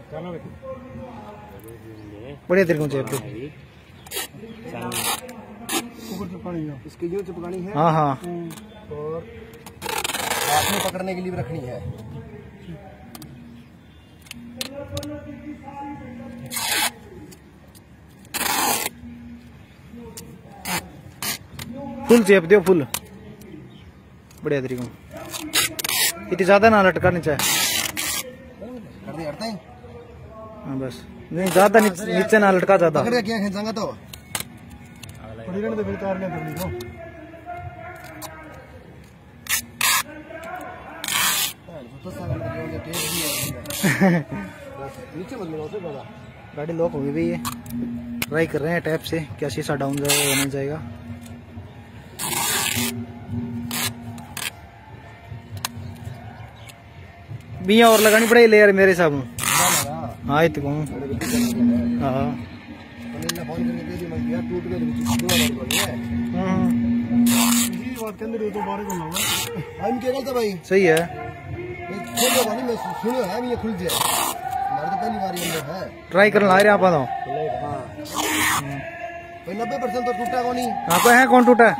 बढ़िया तरीके से इसकी यूं चिपकानी है। हाँ हाँ और हाथ में पकड़ने के लिए भी रखनी है। फुल चेप दो फुल बढ़िया तरीके से। इतनी ज्यादा ना लटकानी चाहिए। हाँ बस नहीं ज्यादा नीचे ना लटका ज्यादा। पकड़ के क्या खींचांगा तो गाड़ी लॉक हो गई भाई। ये ट्राई कर रहे हैं टैप से क्या शीशा डाउन जाएगा या नहीं जाएगा। बिया और लगानी पड़ेगी लेयर मेरे हिसाब में। हाँ इत कहूँ हाँ सही है। ट्राई करना आ रहे आप तो 90% तो टूटा को नहीं। हाँ है कौन टूटा है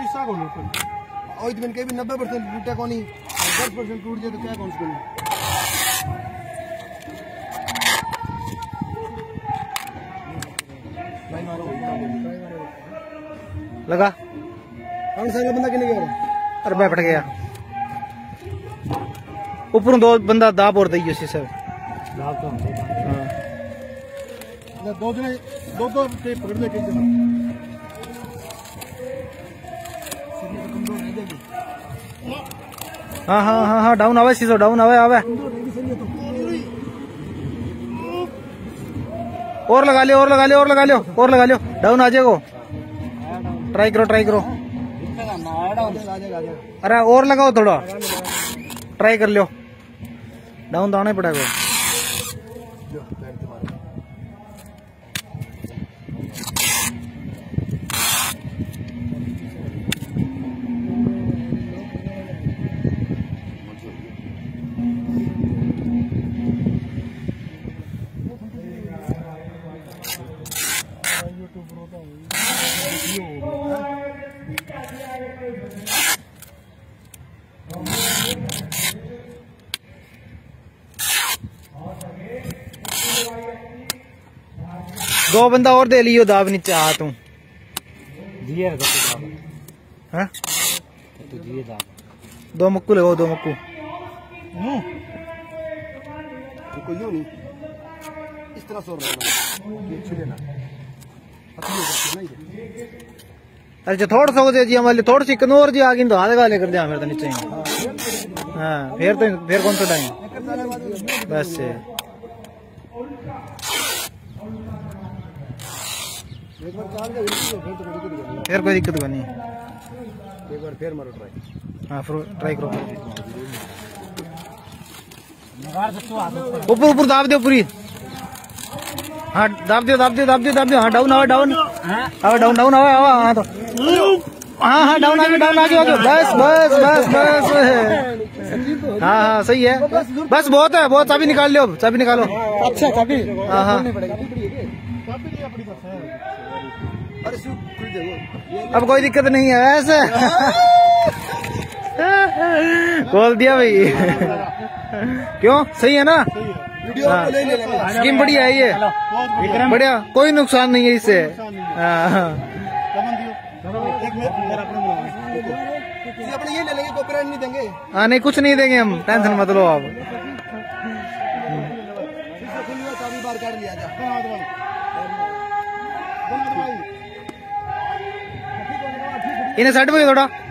90% टूटा को नहीं। 10% टूट जाए तो क्या कौन सा लगा कौन सा बंदा किने गया। अरे बैठ गया ऊपर दो बंदा दाब और दी उसी से। हाँ हाँ हाँ हाँ डाउन आवे शीशो डाउन आवे आवे। और लगा लियो और लगा लियो और लगा लियो और लगा लियो डाउन आ जाएगा। ट्राई करो ट्राई करो। अरे और लगाओ थोड़ा ट्राई कर लियो। डाउन तो आना ही पड़ेगा। दो बंदा और दे लियो दाब नीचे आ तू हाँ? दो मक्कू लगाओ दो मक्कू। नहीं इस तरह से अरे जो थोड़ा सा जी हमारे थोड़ी सी कनौर जी आ गई तो हाथ गाले कर दिया फिर तो नीचे। हाँ फिर कौन सा टाइम बस फिर कोई दिक्कत नहीं। एक बार फिर मारो ट्राई। हाँ फिर ट्राई करो ऊपर ऊपर दाब दो पूरी। हाँ दाब दियो दाब दियो दाब दियो दाब दियो। हाँ डाउन आवा डाउन आवा डाउन डाउन आवा आवा। हाँ तो हाँ हाँ डाउन आ गया बस बस बस बस। हाँ हाँ सही है बस बहुत है बहुत। चाबी निकाल लो चाबी निकालो। अच्छा चाबी हाँ हाँ अब कोई दिक्कत नहीं है वैसे। खोल दिया भाई क्यों सही है ना। स्कीम बढ़िया है ये बढ़िया कोई नुकसान नहीं है इससे। ये ले लेंगे कॉपीराइट नहीं देंगे। हाँ नहीं कुछ नहीं देंगे हम टेंशन मत लो आप। इन्हें साइड पे थोड़ा